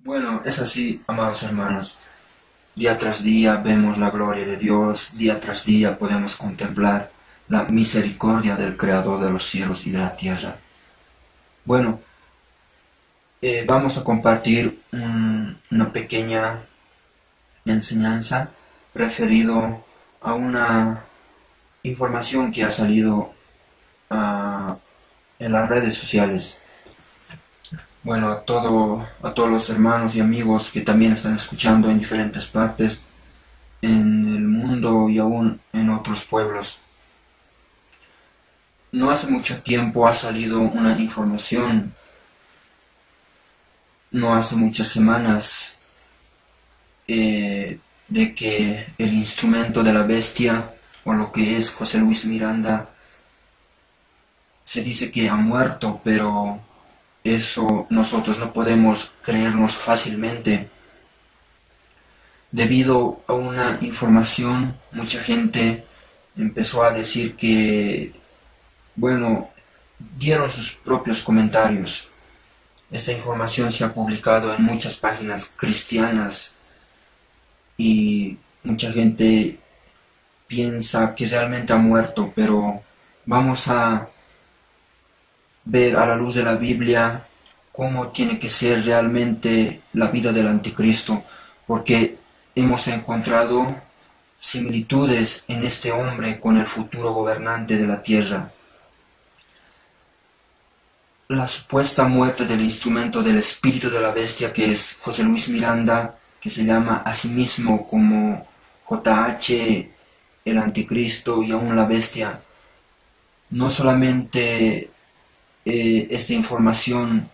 Bueno, es así, amados hermanos. Día tras día vemos la gloria de Dios, día tras día podemos contemplar la misericordia del Creador de los cielos y de la tierra. Bueno, vamos a compartir una pequeña enseñanza referido a una información que ha salido en las redes sociales. Bueno, a todos los hermanos y amigos que también están escuchando en diferentes partes en el mundo y aún en otros pueblos. No hace mucho tiempo ha salido una información, no hace muchas semanas, de que el instrumento de la bestia, o lo que es José Luis Miranda, se dice que ha muerto, pero eso nosotros no podemos creernos fácilmente. Debido a una información, mucha gente empezó a decir que, bueno, dieron sus propios comentarios. Esta información se ha publicado en muchas páginas cristianas y mucha gente piensa que realmente ha muerto, pero vamos a ver a la luz de la Biblia cómo tiene que ser realmente la vida del anticristo, porque hemos encontrado similitudes en este hombre con el futuro gobernante de la tierra. La supuesta muerte del instrumento del espíritu de la bestia, que es José Luis Miranda, que se llama a sí mismo como JH, el anticristo y aún la bestia, no solamente esta información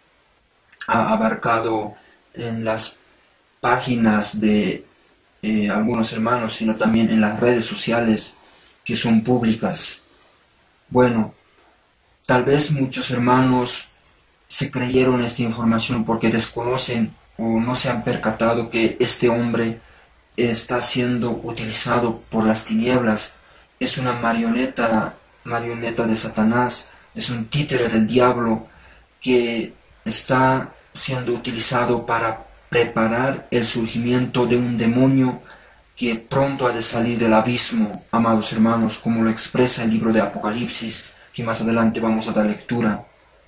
ha abarcado en las páginas de algunos hermanos, sino también en las redes sociales que son públicas. Bueno, tal vez muchos hermanos se creyeron esta información porque desconocen o no se han percatado que este hombre está siendo utilizado por las tinieblas. Es una marioneta de Satanás, es un títere del diablo que está siendo utilizado para preparar el surgimiento de un demonio que pronto ha de salir del abismo, amados hermanos, como lo expresa el libro de Apocalipsis, que más adelante vamos a dar lectura.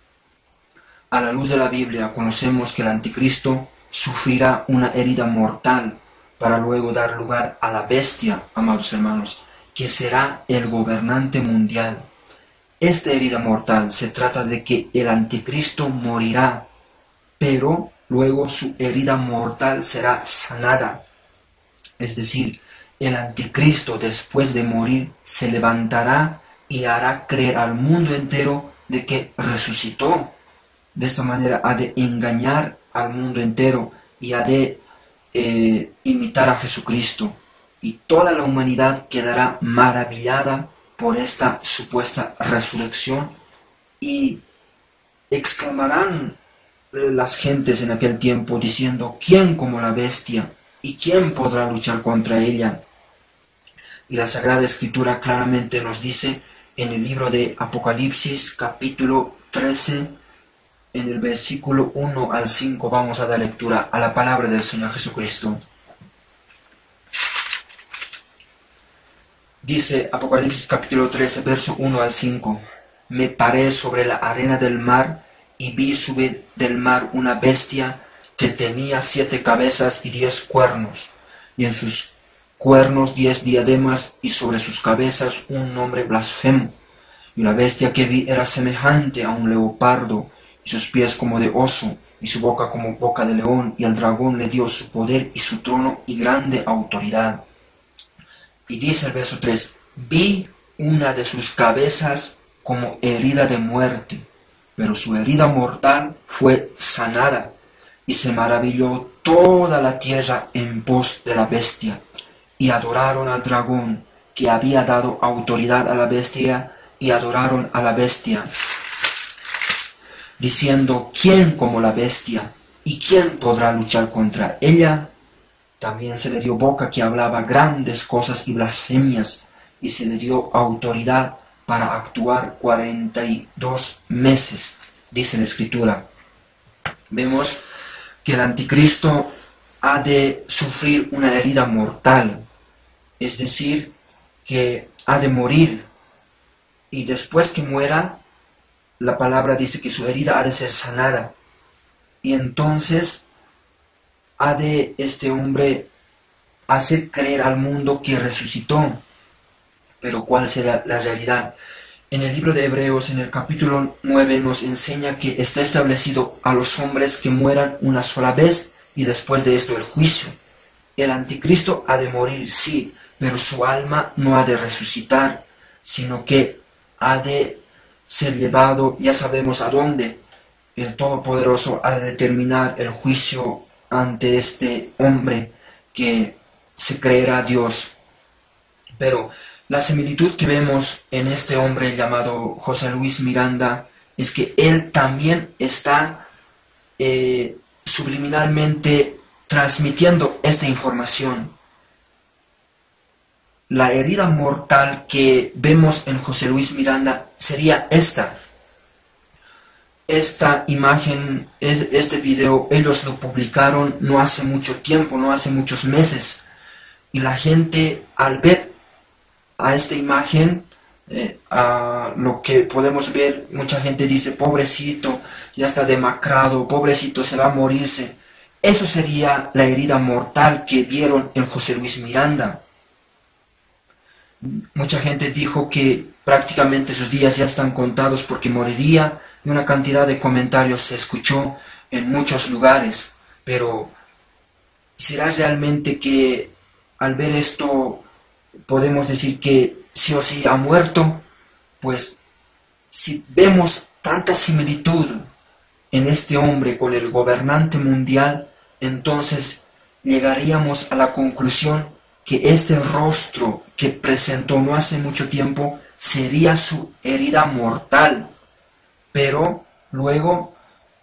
A la luz de la Biblia conocemos que el anticristo sufrirá una herida mortal para luego dar lugar a la bestia, amados hermanos, que será el gobernante mundial. Esta herida mortal se trata de que el anticristo morirá, pero luego su herida mortal será sanada. Es decir, el anticristo después de morir se levantará y hará creer al mundo entero de que resucitó. De esta manera ha de engañar al mundo entero y ha de imitar a Jesucristo. Y toda la humanidad quedará maravillada por esta supuesta resurrección y exclamarán las gentes en aquel tiempo diciendo: ¿quién como la bestia? ¿Y quién podrá luchar contra ella? Y la Sagrada Escritura claramente nos dice en el libro de Apocalipsis capítulo 13, en el versículo 1 al 5, vamos a dar lectura a la palabra del Señor Jesucristo. Dice Apocalipsis capítulo 13, verso 1 al 5: Me paré sobre la arena del mar y vi subir del mar una bestia que tenía 7 cabezas y 10 cuernos, y en sus cuernos 10 diademas, y sobre sus cabezas un nombre blasfemo. Y la bestia que vi era semejante a un leopardo, y sus pies como de oso, y su boca como boca de león, y al dragón le dio su poder y su trono y grande autoridad. Y dice el verso 3, vi una de sus cabezas como herida de muerte, pero su herida mortal fue sanada, y se maravilló toda la tierra en pos de la bestia, y adoraron al dragón, que había dado autoridad a la bestia, y adoraron a la bestia, diciendo: ¿quién como la bestia? ¿Y quién podrá luchar contra ella? También se le dio boca que hablaba grandes cosas y blasfemias, y se le dio autoridad para actuar 42 meses, dice la Escritura. Vemos que el anticristo ha de sufrir una herida mortal, es decir, que ha de morir, y después que muera, la palabra dice que su herida ha de ser sanada, y entonces ha de este hombre hacer creer al mundo que resucitó. Pero ¿cuál será la realidad? En el libro de Hebreos, en el capítulo 9, nos enseña que está establecido a los hombres que mueran una sola vez y después de esto el juicio. El anticristo ha de morir, sí, pero su alma no ha de resucitar, sino que ha de ser llevado, ya sabemos a dónde. El Todopoderoso ha de determinar el juicio ante este hombre que se creerá Dios. Pero la similitud que vemos en este hombre llamado José Luis Miranda es que él también está subliminalmente transmitiendo esta información. La herida mortal que vemos en José Luis Miranda sería esta. Esta imagen, este video, ellos lo publicaron no hace mucho tiempo, no hace muchos meses. Y la gente, al ver a esta imagen, a lo que podemos ver, mucha gente dice, pobrecito, ya está demacrado, pobrecito, se va a morirse. Eso sería la herida mortal que vieron en José Luis Miranda. Mucha gente dijo que prácticamente sus días ya están contados porque moriría, y una cantidad de comentarios se escuchó en muchos lugares. Pero ¿será realmente que al ver esto podemos decir que sí o sí ha muerto? Pues si vemos tanta similitud en este hombre con el gobernante mundial, entonces llegaríamos a la conclusión que este rostro que presentó no hace mucho tiempo sería su herida mortal. Pero luego,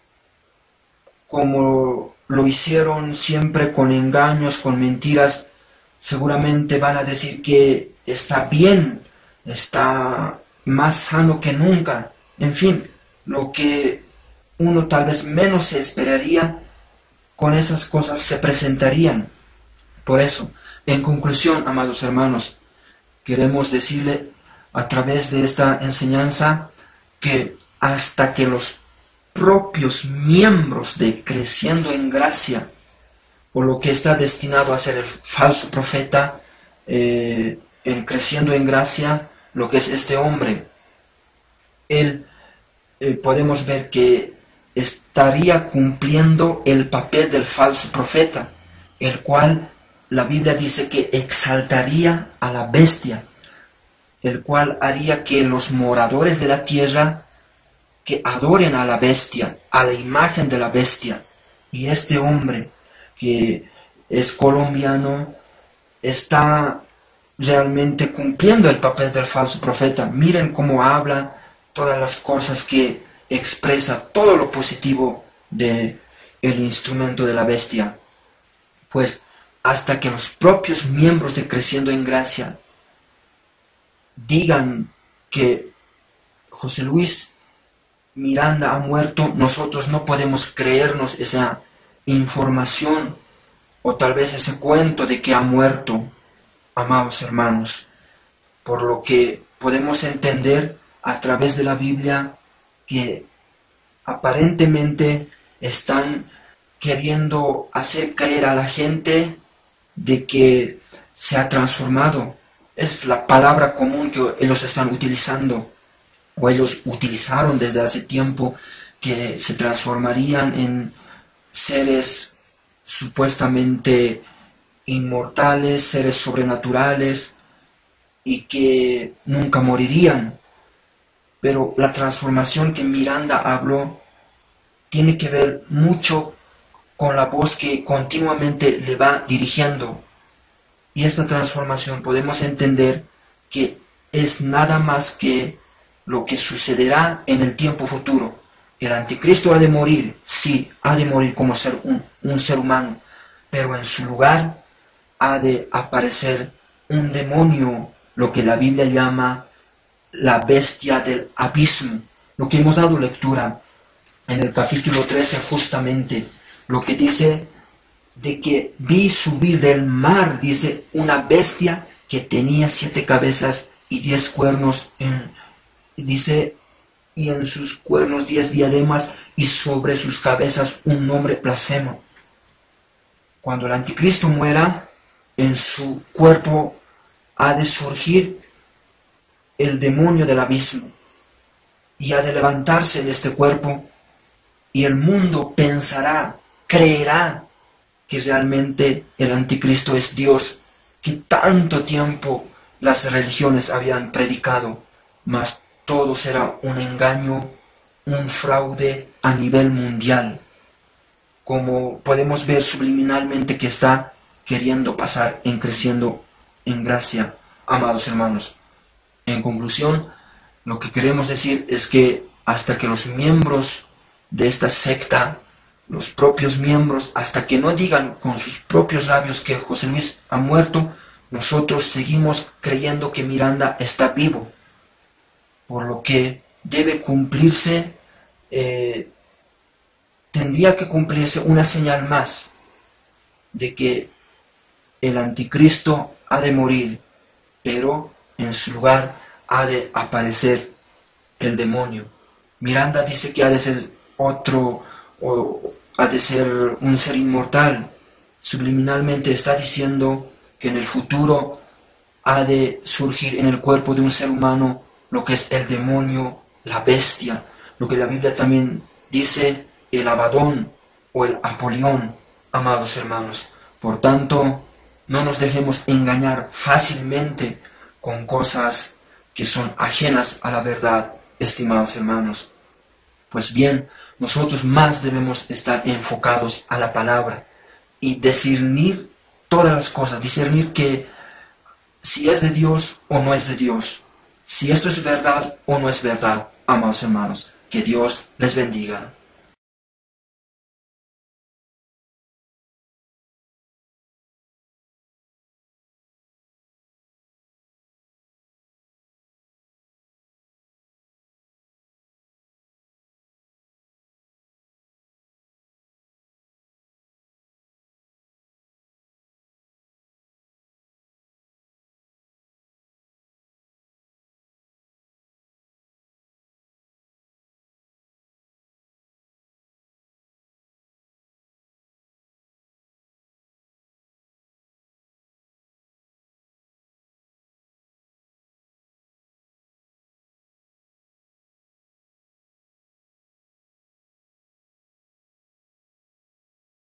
como lo hicieron siempre con engaños, con mentiras, seguramente van a decir que está bien, está más sano que nunca. En fin, lo que uno tal vez menos se esperaría, con esas cosas se presentarían. Por eso, en conclusión, amados hermanos, queremos decirle a través de esta enseñanza que hasta que los propios miembros de Creciendo en Gracia, o lo que está destinado a ser el falso profeta, en Creciendo en Gracia, lo que es este hombre, él podemos ver que estaría cumpliendo el papel del falso profeta, el cual la Biblia dice que exaltaría a la bestia, el cual haría que los moradores de la tierra que adoren a la bestia, a la imagen de la bestia. Y este hombre, que es colombiano, está realmente cumpliendo el papel del falso profeta. Miren cómo habla, todas las cosas que expresa, todo lo positivo de el instrumento de la bestia. Pues hasta que los propios miembros de Creciendo en Gracia digan que José Luis Miranda ha muerto, nosotros no podemos creernos esa información o tal vez ese cuento de que ha muerto, amados hermanos. Por lo que podemos entender a través de la Biblia que aparentemente están queriendo hacer creer a la gente de que se ha transformado. Es la palabra común que ellos están utilizando, o ellos utilizaron desde hace tiempo, que se transformarían en seres supuestamente inmortales, seres sobrenaturales, y que nunca morirían. Pero la transformación que Miranda habló tiene que ver mucho con la voz que continuamente le va dirigiendo. Y esta transformación podemos entender que es nada más que lo que sucederá en el tiempo futuro. El anticristo ha de morir, sí, ha de morir como un ser humano, pero en su lugar ha de aparecer un demonio, lo que la Biblia llama la bestia del abismo, lo que hemos dado lectura en el capítulo 13 justamente, lo que dice de que vi subir del mar, dice, una bestia que tenía 7 cabezas y 10 cuernos, dice, y en sus cuernos 10 diademas, y sobre sus cabezas un nombre blasfemo. Cuando el anticristo muera, en su cuerpo ha de surgir el demonio del abismo, y ha de levantarse en este cuerpo, y el mundo pensará, creerá que realmente el anticristo es Dios, que tanto tiempo las religiones habían predicado, mas todo será un engaño, un fraude a nivel mundial, como podemos ver subliminalmente que está queriendo pasar en creciendo en gracia, amados hermanos. En conclusión, lo que queremos decir es que hasta que los miembros de esta secta, los propios miembros, hasta que no digan con sus propios labios que José Luis ha muerto, nosotros seguimos creyendo que Miranda está vivo, por lo que debe cumplirse, tendría que cumplirse una señal más de que el anticristo ha de morir, pero en su lugar ha de aparecer el demonio. Miranda dice que ha de ser otro, o ha de ser un ser inmortal. Subliminalmente está diciendo que en el futuro ha de surgir en el cuerpo de un ser humano lo que es el demonio, la bestia, lo que la Biblia también dice, el Abadón o el Apolión, amados hermanos. Por tanto, no nos dejemos engañar fácilmente con cosas que son ajenas a la verdad, estimados hermanos. Pues bien, nosotros más debemos estar enfocados a la palabra y discernir todas las cosas, discernir que si es de Dios o no es de Dios, si esto es verdad o no es verdad, amados hermanos. Que Dios les bendiga.